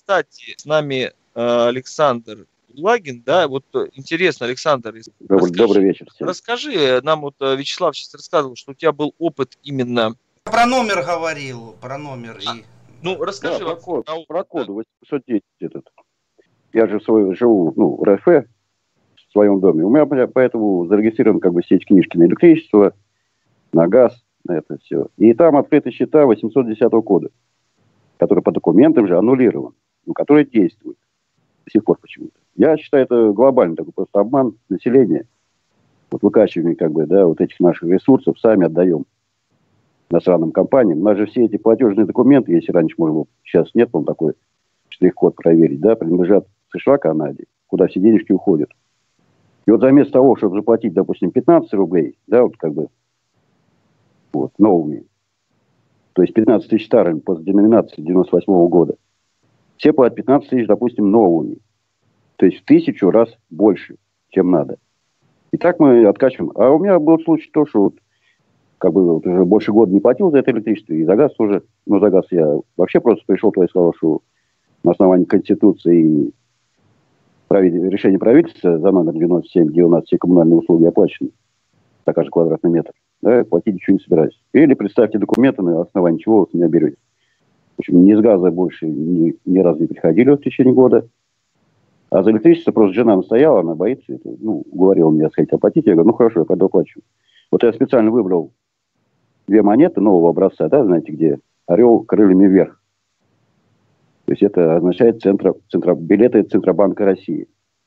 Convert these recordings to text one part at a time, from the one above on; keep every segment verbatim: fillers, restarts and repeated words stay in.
кстати, с нами э, Александр Лагин, да, вот интересно, Александр, добрый, расскажи, добрый вечер всем. Расскажи, нам вот Вячеслав сейчас рассказывал, что у тебя был опыт именно... Про номер говорил, про номер. А, и... Ну, расскажи. Да, про код, про, про код восемьсот десять этот. Я же свой, живу ну, в РФ, в своем доме. У меня поэтому зарегистрирован как бы сеть книжки на электричество, на газ, на это все. И там открыты счета восемьсот десятого кода, который по документам же аннулирован, но который действует до сих пор почему-то. Я считаю, это глобальный такой просто обман населения. Вот выкачивание как бы, да, вот этих наших ресурсов сами отдаем иностранным компаниям. У нас же все эти платежные документы, если раньше можно было, сейчас нет, он такой штрих-код проверить, да, принадлежат США, Канаде, куда все денежки уходят. И вот заместо того, чтобы заплатить, допустим, пятнадцать рублей, да, вот как бы, вот, новыми, то есть пятнадцать тысяч старыми после деноминации девяносто восьмого года, все платят пятнадцать тысяч, допустим, новыми. То есть в тысячу раз больше, чем надо. И так мы откачиваем. А у меня был случай то, что вот, как бы вот уже больше года не платил за это электричество, и за газ тоже. Но за газ я вообще просто пришел туда и сказал, что на основании Конституции и правитель, решение правительства за номер девяносто семь, где у нас все коммунальные услуги оплачены, такая же квадратный метр, да, платить ничего не собираюсь. Или представьте документы, на основании чего вы с меня берете. В общем, ни с газа больше ни, ни разу не приходили в течение года. А за электричество просто жена настояла, она боится. Это, ну, уговорила меня сказать оплатить. Я говорю, ну хорошо, я пойду оплачу. Вот я специально выбрал две монеты нового образца, да, знаете, где орел крыльями вверх. То есть это означает центро, центро, билеты Центробанка России.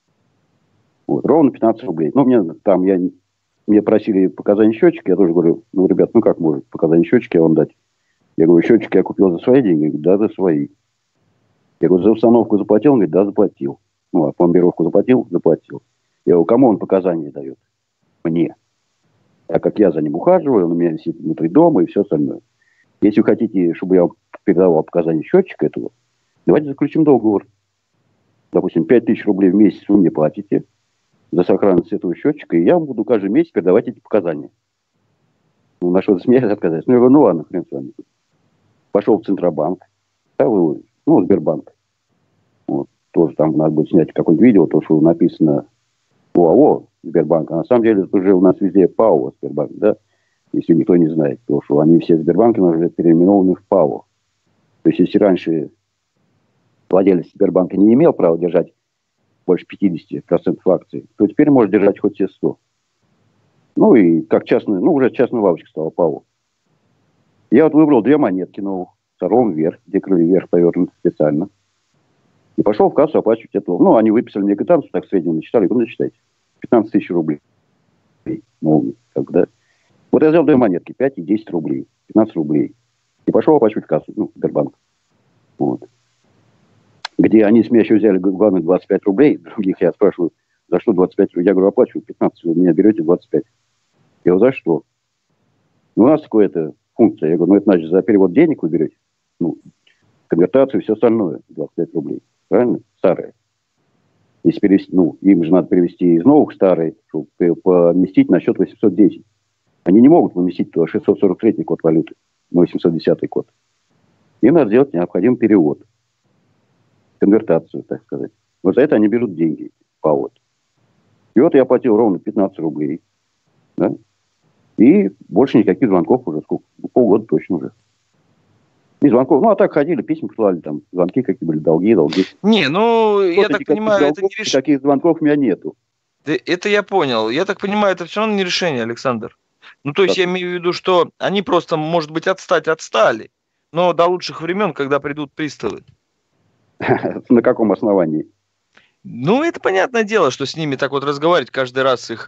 Вот, ровно пятнадцать рублей. Ну, мне там, я, мне просили показания счетчика, я тоже говорю, ну, ребят, ну как может показания счетчика я вам дать? Я говорю, счетчик я купил за свои деньги? Говорю, да, за свои. Я говорю, за установку заплатил? Он говорит, да, заплатил. Ну, а пломбировку заплатил? Заплатил. Я говорю, кому он показания дает? Мне. Так как я за ним ухаживаю, он у меня висит внутри дома и все остальное. Если вы хотите, чтобы я передавал показания счетчика этого, давайте заключим договор. Допустим, пять тысяч рублей в месяц вы мне платите за сохранность этого счетчика, и я вам буду каждый месяц передавать эти показания. Ну, на что-то смеялись, отказались. Ну, я говорю, ну ладно, хрен с вами. Пошел в Центробанк, да, вы, ну, Сбербанк. Вот. Тоже там надо будет снять какое-нибудь видео, то, что написано ОАО Сбербанк. А на самом деле это уже у нас везде ПАО Сбербанк, да, если никто не знает. Потому что они все Сбербанки уже переименованы в ПАО. То есть если раньше владелец Сбербанка не имел права держать больше пятьдесят процентов акций, то теперь может держать хоть все сто. Ну и как частная, ну уже частная лавочка стала ПАО. Я вот выбрал две монетки новых, с орлом вверх, где крылья вверх повернуты специально. И пошел в кассу оплачивать это. Ну, они выписали мне квитанцию, так среднего насчитали. Ну, зачитайте. пятнадцать тысяч рублей. Ну, как, да. Вот я взял две монетки, пять и десять рублей. пятнадцать рублей. И пошел оплачивать кассу, ну, Сбербанк. Вот. Где они с меня еще взяли, главное, двадцать пять рублей. Других я спрашиваю, за что двадцать пять рублей? Я говорю, оплачиваю пятнадцать, вы меня берете двадцать пять. Я говорю, за что? Ну, у нас такое-то функция. Я говорю, ну, это значит, за перевод денег вы берете. Ну, конвертацию и все остальное. двадцать пять рублей. Правильно? Старые. Если перевести, ну, им же надо перевести из новых старые, чтобы поместить на счет восемьсот десять. Они не могут поместить туда шестьсот сорок третий код валюты, восемьсот десятый код. Им надо сделать необходимый перевод. Конвертацию, так сказать. Вот за это они берут деньги. ПАО. И вот я платил ровно пятнадцать рублей. Да? И больше никаких звонков уже. Сколько? Полгода точно уже. И звонков. Ну, а так ходили, письма присылали, там, звонки какие были, долги, долги. Не, ну, вот я так понимаю, звонков, это не решение. Таких звонков у меня нету. Это я понял. Я так понимаю, это все равно не решение, Александр. Ну, то есть Так. я имею в виду, что они просто, может быть, отстать отстали, но до лучших времен, когда придут приставы. На каком основании? Ну, это понятное дело, что с ними так вот разговаривать, каждый раз их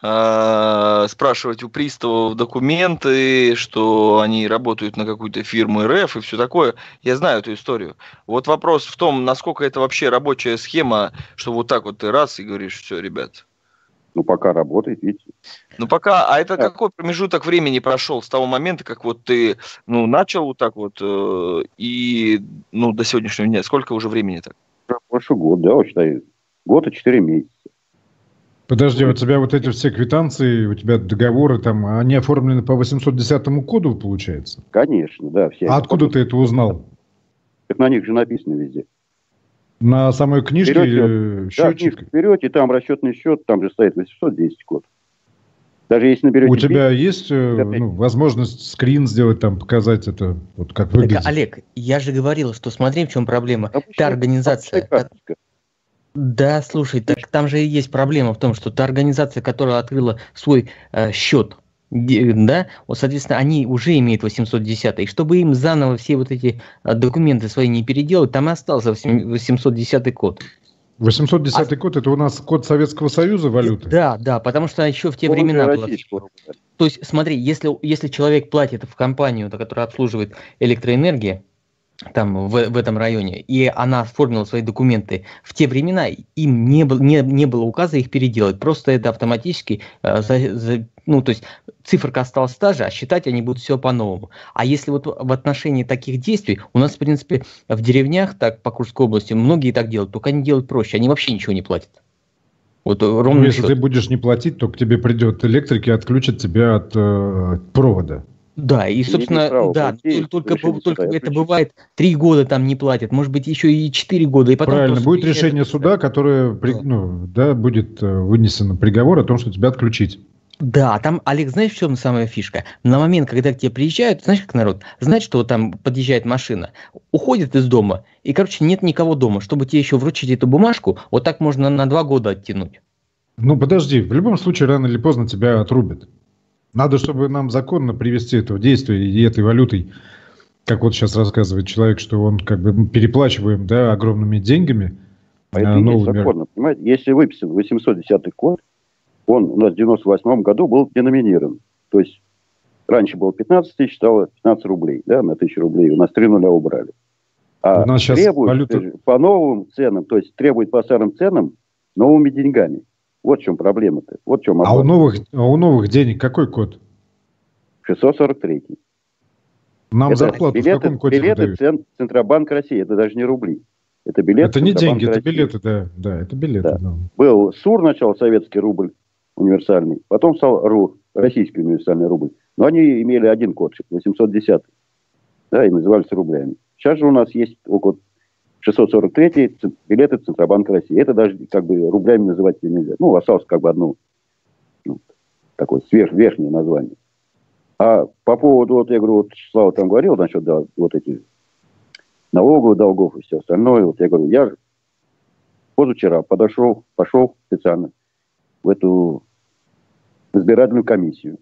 э, спрашивать у приставов документы, что они работают на какую-то фирму РФ и все такое. Я знаю эту историю. Вот вопрос в том, насколько это вообще рабочая схема, что вот так вот ты раз и говоришь, все, ребят. Ну, пока работает, видите. Ну, пока, а это Да. какой промежуток времени прошел с того момента, как вот ты, ну, начал вот так вот, э, и, ну, до сегодняшнего дня? Сколько уже времени так? Больше года, да, считаю. Год и четыре месяца. Подожди, у тебя вот эти все квитанции, у тебя договоры там, они оформлены по восемьсот десятому коду, получается? Конечно, да. Все А откуда ты это узнал? Так на них же написано везде. На самой книжке берете, счетчик? Да, книжку берете, там расчетный счет, там же стоит восемьсот десять код. Даже если наберете... У тебя есть ну, возможность скрин сделать, там, показать это, вот как выглядит? Так, Олег, я же говорил, что смотри, в чем проблема. А та организация... Да, слушай, так там же и есть проблема в том, что та организация, которая открыла свой э, счет, да, вот, соответственно, они уже имеют восемьсот десятый, и чтобы им заново все вот эти э, документы свои не переделать, там и остался восемьсот десятый код. восемьсот десятый а... код – это у нас код Советского Союза валюты? Да, да, потому что еще в те Он времена было. То есть, смотри, если, если человек платит в компанию, которая обслуживает электроэнергию, там, в, в этом районе, и она оформила свои документы в те времена, им не, был, не, не было указа их переделать, просто это автоматически, э, за, за, ну, то есть циферка осталась та же, а считать они будут все по-новому. А если вот в отношении таких действий, у нас, в принципе, в деревнях, так, по Курской области, многие так делают, только они делают проще, они вообще ничего не платят. Вот, ровно ну, если счет. Ты будешь не платить, то к тебе придет электрик и отключит тебя от э, провода. Да, и, собственно, право, да, только, только, только это бывает, три года там не платят, может быть, еще и четыре года. И потом правильно, будет решение это... суда, которое да. Ну, да, будет вынесено приговор о том, что тебя отключить. Да, там, Олег, знаешь, в чем самая фишка? На момент, когда к тебе приезжают, знаешь, как народ, знает, что там подъезжает машина, уходит из дома, и, короче, нет никого дома. Чтобы тебе еще вручить эту бумажку, вот так можно на два года оттянуть. Ну, подожди, в любом случае, рано или поздно тебя отрубят. Надо, чтобы нам законно привести это в действие, и этой валютой, как вот сейчас рассказывает человек, что он как бы переплачиваем, да, огромными деньгами. А это не законно, понимаете? Если выписан восемьсот десятый код, он у нас в девяносто восьмом году был деноминирован. То есть раньше было пятнадцать тысяч, стало пятнадцать рублей, да, на тысячу рублей. У нас три нуля убрали. А у нас требуют валюта... по новым ценам, то есть требуют по старым ценам новыми деньгами. Вот в чем проблема-то. Вот в чем а, у новых, а у новых денег какой код? шестьсот сорок три. Нам это зарплату билеты, в каком коде билеты цен, Центробанк России. Это даже не рубли. Это билеты. Это не деньги, России. Это билеты, да. Да, это билеты. Да. Да. Был СУР сначала, советский рубль универсальный. Потом стал РУ, российский универсальный рубль. Но они имели один код, восемьсот десятый. Да, и назывались рублями. Сейчас же у нас есть около шестьсот сорок три билеты Центробанка России. Это даже как бы рублями называть нельзя. Ну, осталось как бы одно ну, такое сверх, верхнее название. А по поводу, вот я говорю, вот Слава там говорил насчет да, вот этих налоговых долгов и все остальное. Вот я говорю, я позавчера подошел, пошел специально в эту избирательную комиссию.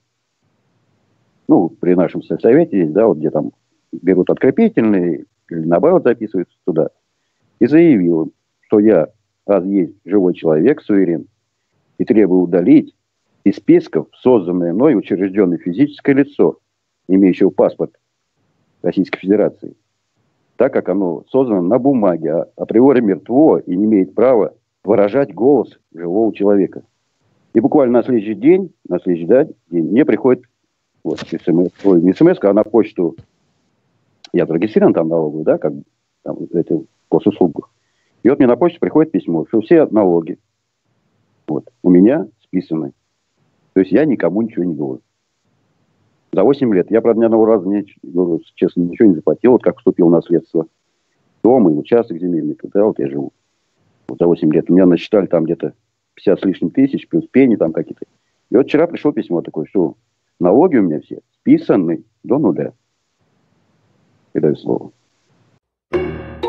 Ну, при нашем совете есть, да, вот где там берут открепительные или наоборот записываются туда. И заявил им, что я, раз есть живой человек, суверен, и требую удалить из списков созданное мной учрежденное физическое лицо, имеющее паспорт Российской Федерации, так как оно создано на бумаге, а априори мертво и не имеет права выражать голос живого человека. И буквально на следующий день, на следующий день мне приходит вот, смс, ой, не смс, а на почту, я зарегистрирован там налоговый, да, как там, эти госуслугах. И вот мне на почту приходит письмо, что все налоги вот, у меня списаны. То есть я никому ничего не должен. За восемь лет. Я, правда, ни одного раза, не, честно, ничего не заплатил. Вот как вступил в наследство дом и участок земельный. Туда вот я живу. Вот за восемь лет. У меня насчитали там где-то пятьдесят с лишним тысяч, плюс пени там какие-то. И вот вчера пришло письмо такое, что налоги у меня все списаны до нуля. И даю слово.